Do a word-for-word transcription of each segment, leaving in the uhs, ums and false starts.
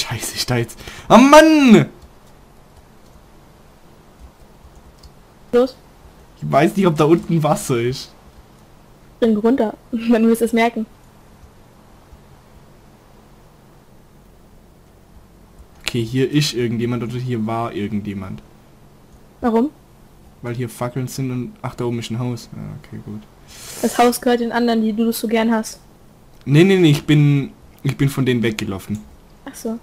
Scheiße, ich da jetzt... Oh Mann! Los, Ich weiß nicht, ob da unten Wasser ist. spring runter. Dann wirst du es merken. Okay, hier ist irgendjemand oder hier war irgendjemand. Warum? Weil hier Fackeln sind und... Ach, da oben ist ein Haus. Ja, okay, gut. Das Haus gehört den anderen, die du so gern hast. Nee, nee, nee, ich bin... Ich bin von denen weggelaufen. Ach so.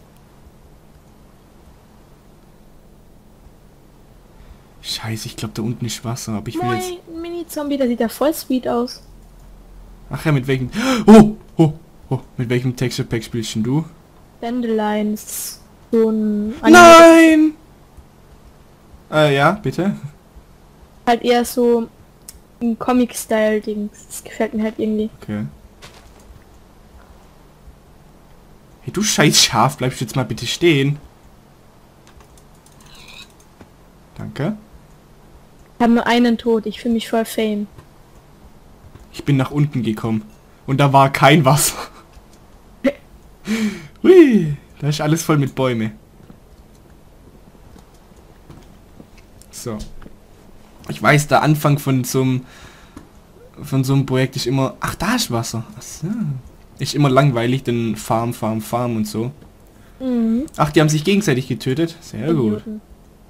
Scheiße, ich glaube, da unten ist Wasser, aber ich will Moin, jetzt... Mini-Zombie, der sieht ja voll sweet aus. Ach ja, mit welchem... Oh, oh, oh, mit welchem Texture Pack spielst denn du? Dandelion ist so ein... Nein! Äh, ja, bitte? Halt eher so ein Comic-Style-Ding. Das gefällt mir halt irgendwie. Okay. Hey, du scheiß Schaf, bleibst jetzt mal bitte stehen. Danke. Ich habe nur einen Tod, ich fühle mich voll Fame. Ich bin nach unten gekommen. Und da war kein Wasser. Hui, da ist alles voll mit Bäume. So. Ich weiß, der Anfang von so einem von so einem Projekt ist immer... Ach, da ist Wasser. Ach so. Ist immer langweilig, denn Farm, Farm, Farm und so. Mhm. Ach, die haben sich gegenseitig getötet. Sehr gut. Idioten.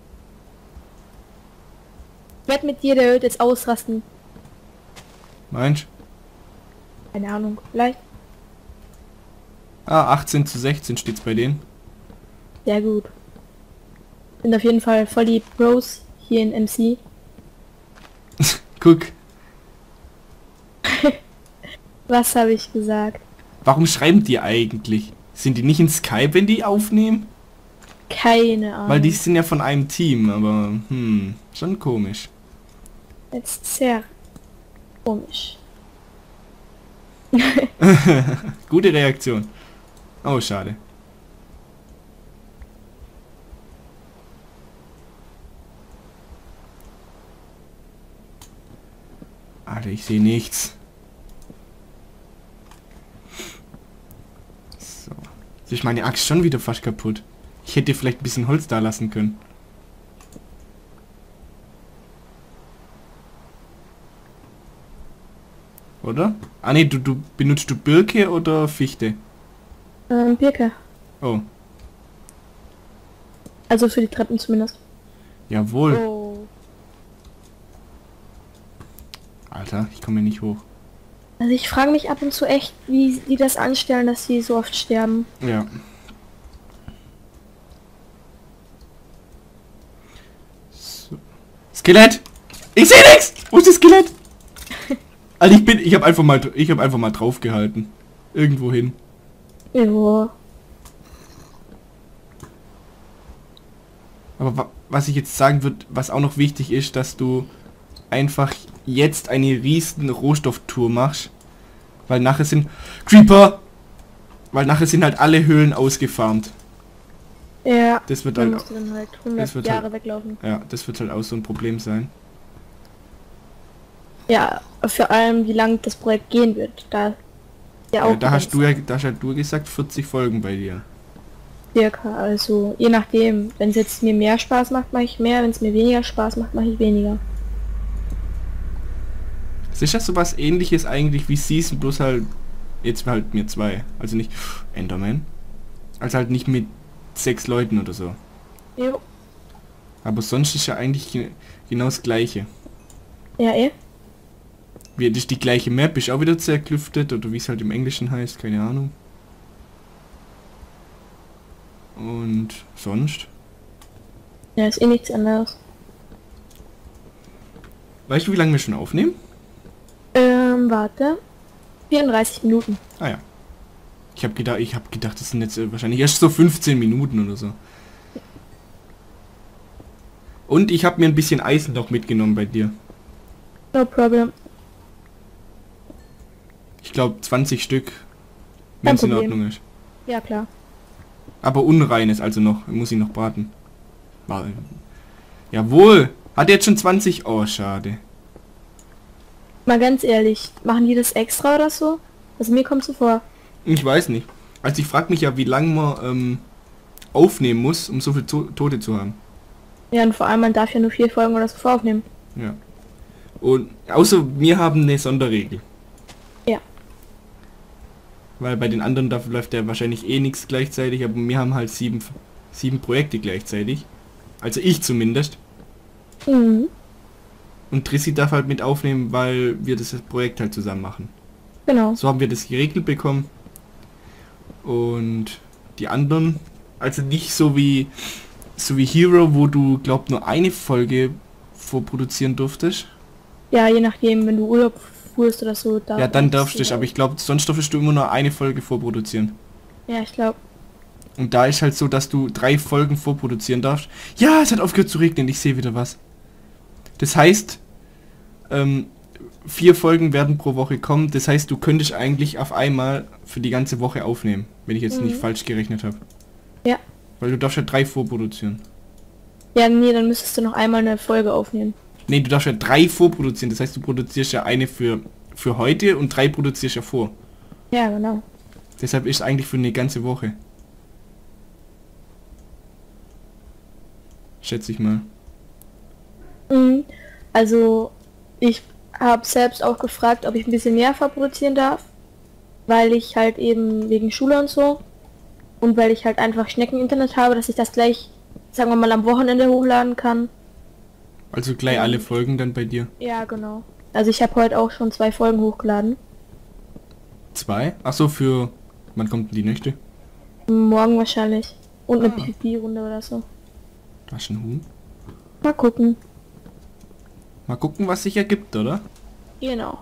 Ich werde mit dir, der wird jetzt ausrasten. Meinst du? Keine Ahnung, vielleicht. Ah, achtzehn zu sechzehn steht's bei denen. Sehr gut. Sind auf jeden Fall voll die Pros hier in M C. Guck. Was habe ich gesagt? Warum schreiben die eigentlich? Sind die nicht in Skype, wenn die aufnehmen? Keine Ahnung. Weil die sind ja von einem Team, aber hm, schon komisch. Jetzt sehr komisch. Gute Reaktion. Oh, schade. Alter, ich sehe nichts. So. Jetzt ist meine Axt schon wieder fast kaputt. Ich hätte vielleicht ein bisschen Holz da lassen können. Oder? Ah ne, du, du benutzt du Birke oder Fichte? Ähm, Birke. Oh. Also für die Treppen zumindest. Jawohl. Oh. Alter, ich komme hier nicht hoch. Also ich frage mich ab und zu echt, wie die das anstellen, dass sie so oft sterben. Ja. So. Skelett! Ich sehe nichts! Wo ist das Skelett? Also ich bin, ich habe einfach mal, ich habe einfach mal drauf gehalten. Irgendwo hin. Ja. Aber wa was ich jetzt sagen würde, was auch noch wichtig ist, dass du einfach jetzt eine riesen Rohstofftour machst. Weil nachher sind... Creeper! Weil nachher sind halt alle Höhlen ausgefarmt. Ja. Das wird Dann halt... musst du dann halt das hundert wird Jahre halt- weglaufen. Ja, das wird halt auch so ein Problem sein. Ja, vor allem wie lang das Projekt gehen wird. Da ja auch Ja, da hast du begrenzt. ja, da hast halt du gesagt, vierzig Folgen bei dir. Circa, also je nachdem. Wenn es jetzt mir mehr Spaß macht, mache ich mehr. Wenn es mir weniger Spaß macht, mache ich weniger. Es ist ja sowas ähnliches eigentlich wie Season, bloß halt jetzt halt mir zwei. Also nicht Enderman. Also halt nicht mit sechs Leuten oder so. Jo. Aber sonst ist ja eigentlich ge- genau das gleiche. Ja, eh. Wie, das ist die gleiche Map, ist auch wieder zerklüftet oder wie es halt im Englischen heißt, keine Ahnung. Und sonst? Ja, ist eh nichts anderes. Weißt du, wie lange wir schon aufnehmen? Ähm, warte. vierunddreißig Minuten. Ah ja. Ich habe gedacht, ich habe gedacht, das sind jetzt äh, wahrscheinlich erst so fünfzehn Minuten oder so. Und ich habe mir ein bisschen Eisen noch mitgenommen bei dir. No problem. Ich glaube zwanzig Stück, Kein wenn es in Problem. Ordnung ist. Ja, klar. Aber unreines, also noch, muss ich noch braten. War, jawohl! Hat jetzt schon zwanzig? Oh, schade. Mal ganz ehrlich, machen die das extra oder so? Also mir kommt so vor. Ich weiß nicht. Also ich frage mich ja, wie lange man ähm, aufnehmen muss, um so viel to Tote zu haben. Ja, und vor allem, man darf ja nur vier Folgen oder so voraufnehmen. Ja. Und außer wir haben eine Sonderregel. Ja. Weil bei den anderen da läuft ja wahrscheinlich eh nichts gleichzeitig, aber wir haben halt sieben, sieben Projekte gleichzeitig. Also ich zumindest. Mhm. Und Trissi darf halt mit aufnehmen, weil wir das Projekt halt zusammen machen. Genau. So haben wir das geregelt bekommen. Und die anderen, also nicht so wie so wie Hero, wo du glaub nur eine Folge vorproduzieren durftest. Ja, je nachdem, wenn du Urlaub fuhrst oder so. Da Ja, dann darfst du das, aber ich glaube, sonst darfst du immer nur eine Folge vorproduzieren. Ja, ich glaube. Und da ist halt so, dass du drei Folgen vorproduzieren darfst. Ja, es hat aufgehört zu regnen, ich sehe wieder was. Das heißt, ähm, vier Folgen werden pro Woche kommen. Das heißt, du könntest eigentlich auf einmal für die ganze Woche aufnehmen, wenn ich jetzt Mhm. nicht falsch gerechnet habe. Ja. Weil du darfst ja drei vorproduzieren. Ja, nee, dann müsstest du noch einmal eine Folge aufnehmen. Nee, du darfst ja drei vorproduzieren. Das heißt, du produzierst ja eine für, für heute und drei produzierst ja vor. Ja, genau. Deshalb ist es eigentlich für eine ganze Woche. Schätze ich mal. Mhm. Also, ich habe selbst auch gefragt, ob ich ein bisschen mehr vorproduzieren darf. Weil ich halt eben wegen Schule und so. Und weil ich halt einfach Schnecken-Internet habe, dass ich das gleich, sagen wir mal, am Wochenende hochladen kann. Also gleich Ja. alle Folgen dann bei dir. Ja, genau. Also ich habe heute auch schon zwei Folgen hochgeladen. Zwei? Ach so, für... Wann kommt denn die nächste? Morgen wahrscheinlich. Und eine Ah. PvP-Runde oder so. Da ist ein Huhn. Mal gucken. Mal gucken, was sich ergibt, oder? Genau.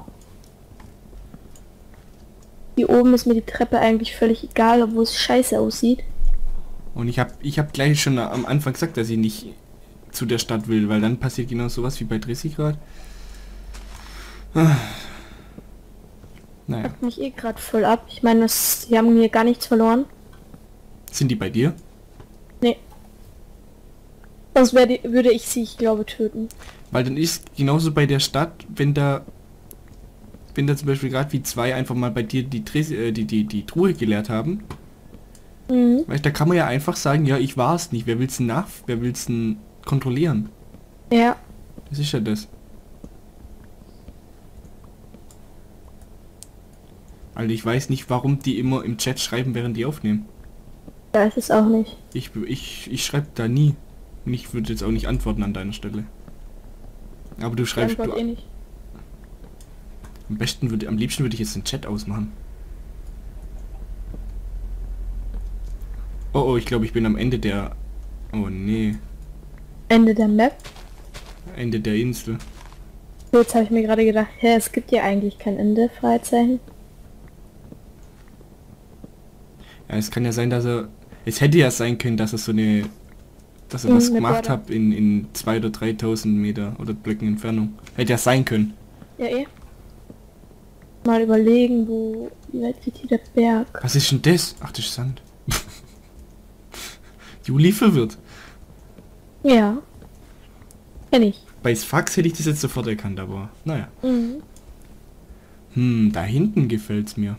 Hier oben ist mir die Treppe eigentlich völlig egal, obwohl es scheiße aussieht. Und ich habe ich hab gleich schon am Anfang gesagt, dass ich nicht zu der Stadt will, weil dann passiert genau sowas wie bei dreißig Grad. Ah. Naja. Hat mich eh gerade voll ab. Ich meine, das, die haben hier gar nichts verloren. Sind die bei dir? Nee. Sonst wär die, würde ich sie, ich glaube, töten. Weil dann ist genauso bei der Stadt, wenn da wenn da zum Beispiel gerade wie zwei einfach mal bei dir die, Tres äh, die, die, die Truhe geleert haben, Mhm. weißt, da kann man ja einfach sagen, ja, ich war es nicht. Wer will's denn nach? Wer will's denn kontrollieren? Ja. Das ist ja das. Also ich weiß nicht, warum die immer im Chat schreiben, während die aufnehmen. Da ist es auch nicht. Ich, ich, ich schreibe da nie. Und ich würde jetzt auch nicht antworten an deiner Stelle. Aber du Ich schreibst... antworte Du, eh nicht. am besten würde, am liebsten würde ich jetzt den Chat ausmachen. Oh, oh, ich glaube, ich bin am Ende der... Oh, nee. Ende der Map. Ende der Insel. So, jetzt habe ich mir gerade gedacht, hä, es gibt ja eigentlich kein Ende, Freizeichen. Ja, es kann ja sein, dass er... Es hätte ja sein können, dass er so eine... Dass er Mhm, was eine gemacht Border. hat in, in zwei oder dreitausend Meter oder Blöcken Entfernung. Hätte ja sein können. Ja, eh. Mal überlegen, wo... Wie weit geht hier der Berg? Was ist denn das? Ach, das ist Sand. Juli verwirrt. Ja. Kenn ich. Bei Sfax hätte ich das jetzt sofort erkannt, aber naja. Mhm. Hm, da hinten gefällt's mir.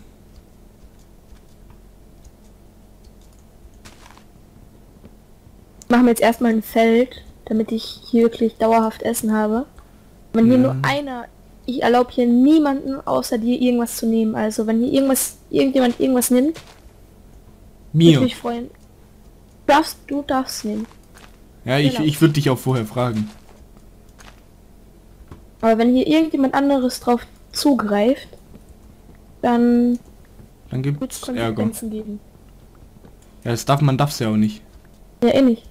Machen wir jetzt erstmal ein Feld, damit ich hier wirklich dauerhaft Essen habe. Wenn hier Ja. nur einer... Ich erlaube hier niemanden außer dir irgendwas zu nehmen. Also wenn hier irgendwas, irgendjemand irgendwas nimmt, würde ich Mir. mich freuen. Darfst, du darfst nehmen. Ja, ich, Genau. ich würde dich auch vorher fragen. Aber wenn hier irgendjemand anderes drauf zugreift, dann Dann wird es gibt's Ärger. Konsequenzen geben. Ja, das darf man darf's ja auch nicht. Ja, eh nicht.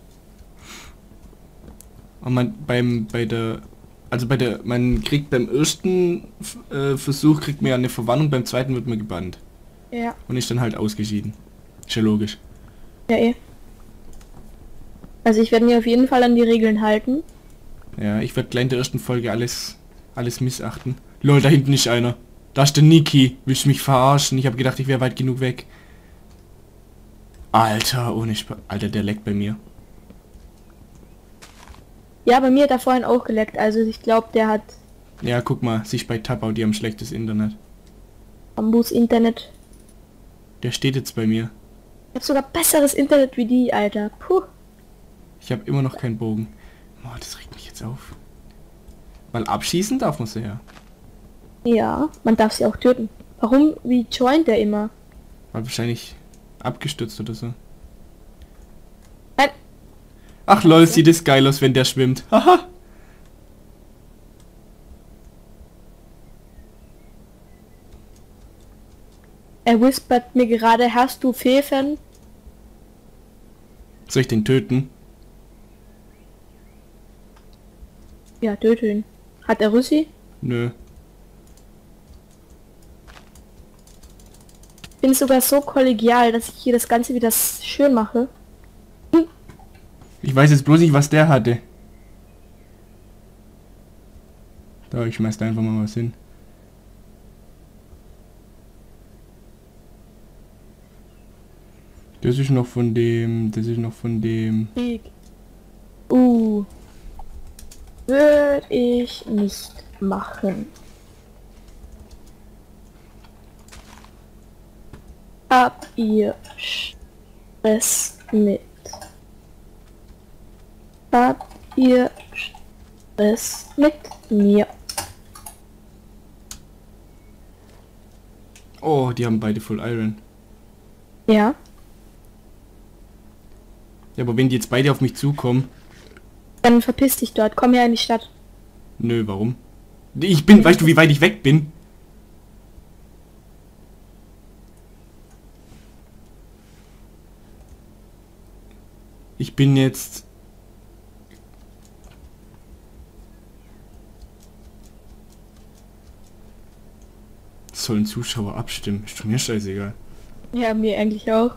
Und man beim bei der also bei der man kriegt beim ersten äh, Versuch kriegt man ja eine Verwarnung, beim zweiten wird man gebannt Ja, und ist dann halt ausgeschieden. Ist ja logisch. ja eh. Also ich werde mir auf jeden Fall an die Regeln halten. Ja, ich werde gleich in der ersten Folge alles alles missachten. Lol, da hinten ist einer. Da ist der Niki. Willst du mich verarschen? Ich habe gedacht, ich wäre weit genug weg. Alter, ohne Sp Alter, der leckt bei mir. Ja, bei mir hat er vorhin auch geleckt. Also ich glaube, der hat Ja, guck mal, sich bei Tabau, die haben schlechtes Internet. Bambus Internet. Der steht jetzt bei mir. Ich hab sogar besseres Internet wie die, Alter. Puh. Ich habe immer noch keinen Bogen. Boah, das regt mich jetzt auf. Weil abschießen darf man sie ja. Ja, man darf sie auch töten. Warum? Wie joint der immer? Weil wahrscheinlich abgestürzt oder so. Nein. Ach lol, sieht es geil aus, wenn der schwimmt. Haha. Er whispert mir gerade, hast du Pfeffer? Soll ich den töten? Ja, töten. Hat er Rüssi? Nö. Ich bin sogar so kollegial, dass ich hier das Ganze wieder schön mache. Hm. Ich weiß jetzt bloß nicht, was der hatte. Da, ich schmeiß da einfach mal was hin. Das ist noch von dem, das ist noch von dem... Krieg. Uh. Würde ich nicht machen. Habt ihr Stress mit? Habt ihr Stress mit mir? Oh, die haben beide Full Iron. Ja. Ja, aber wenn die jetzt beide auf mich zukommen... Dann verpiss dich dort, komm her in die Stadt. Nö, warum? Ich bin, weißt du, wie weit ich weg bin? Ich bin jetzt... Sollen Zuschauer abstimmen? Ist doch mir scheißegal. Ja, mir eigentlich auch.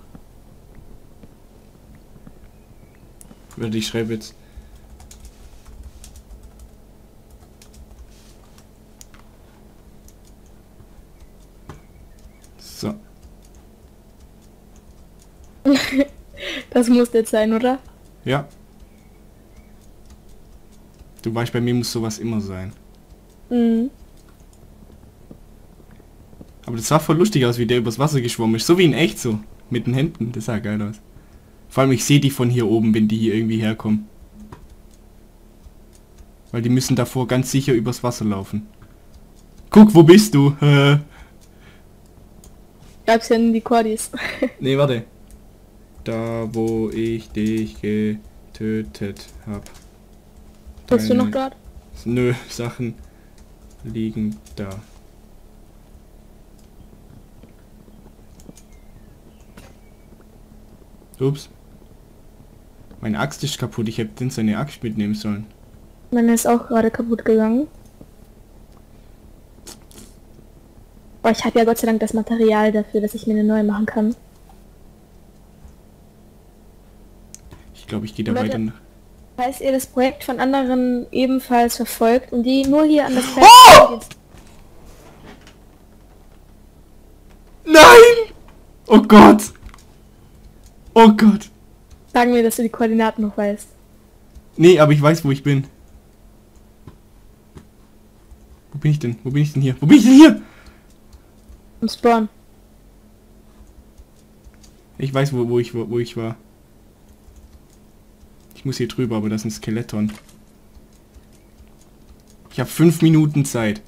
Warte, ich schreibe jetzt... So. Das muss jetzt sein, oder? Ja. Du weißt, bei mir muss sowas immer sein. Mhm. Aber das sah voll lustig aus, wie der übers Wasser geschwommen ist. So wie in echt so. Mit den Händen. Das sah geil aus. Vor allem, ich sehe die von hier oben, wenn die hier irgendwie herkommen. Weil die müssen davor ganz sicher übers Wasser laufen. Guck, wo bist du? Gab's ja in die Cordis. Nee, warte. Da, wo ich dich getötet hab. Bist du noch dort? Nö, Sachen liegen da. Ups. Meine Axt ist kaputt. Ich hätte den seine Axt mitnehmen sollen. Meine ist auch gerade kaputt gegangen. Aber ich habe ja Gott sei Dank das Material dafür, dass ich mir eine neue machen kann. Ich glaube, ich gehe da Leute, weiter nach. Falls ihr das Projekt von anderen ebenfalls verfolgt und die nur hier an das Feld... Oh! Nein! Oh Gott! Oh Gott! Sagen mir, dass du die Koordinaten noch weißt. Nee, aber ich weiß, wo ich bin. Wo bin ich denn? Wo bin ich denn hier? Wo bin ich denn hier? Im Spawn. Ich weiß, wo, wo ich wo, wo ich war. Ich muss hier drüber, aber das ist ein Skeleton. Ich habe fünf Minuten Zeit.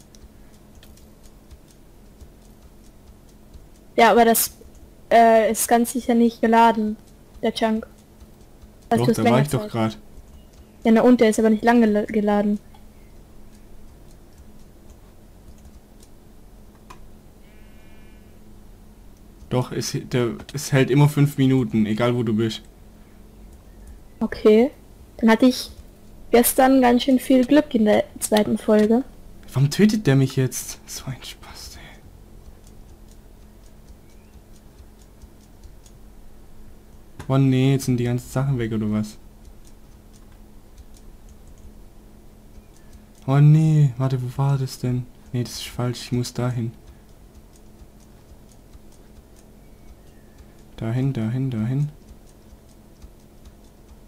Ja, aber das äh, ist ganz sicher nicht geladen, der Chunk. Also Doch, du hast da länger war ich doch Zeit. gerade. Ja, na und der ist aber nicht lange gel- geladen. Doch, es, der, es hält immer fünf Minuten, egal wo du bist. Okay. Dann hatte ich gestern ganz schön viel Glück in der zweiten Folge. Warum tötet der mich jetzt? So ein Spaß, ey. Oh nee, jetzt sind die ganzen Sachen weg, oder was? Oh nee, warte, wo war das denn? Nee, das ist falsch, ich muss dahin. Dahin, dahin, dahin.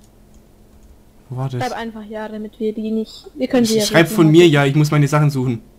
Wo war das? Schreib einfach ja, damit wir die nicht... Wir können sie ja Schreib suchen von heute. mir, ja, ich muss meine Sachen suchen.